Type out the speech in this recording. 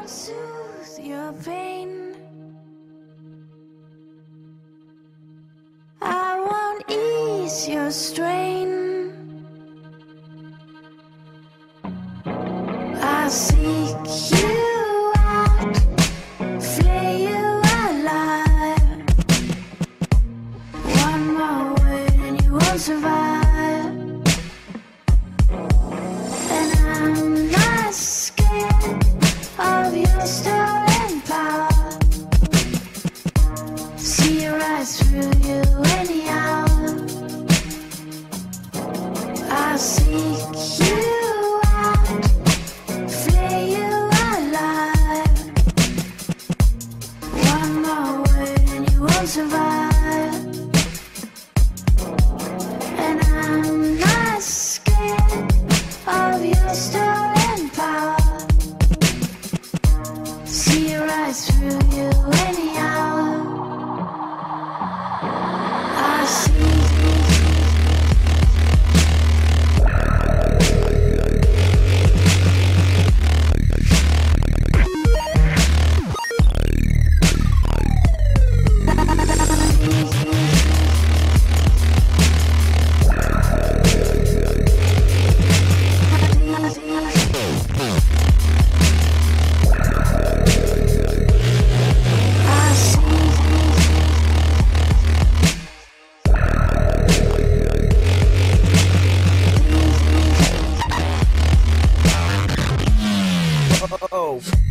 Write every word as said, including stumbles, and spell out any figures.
soothe your pain. I won't ease your strain. I seek you out, flay you alive. One more word and you won't survive. And I'm not scared of your stolen power. See your eyes through you anyhow. I seek you out, flay you alive. One more word and you won't survive. And I'm not scared of your stolen power. See your eyes through you anyhow. I see. Oh.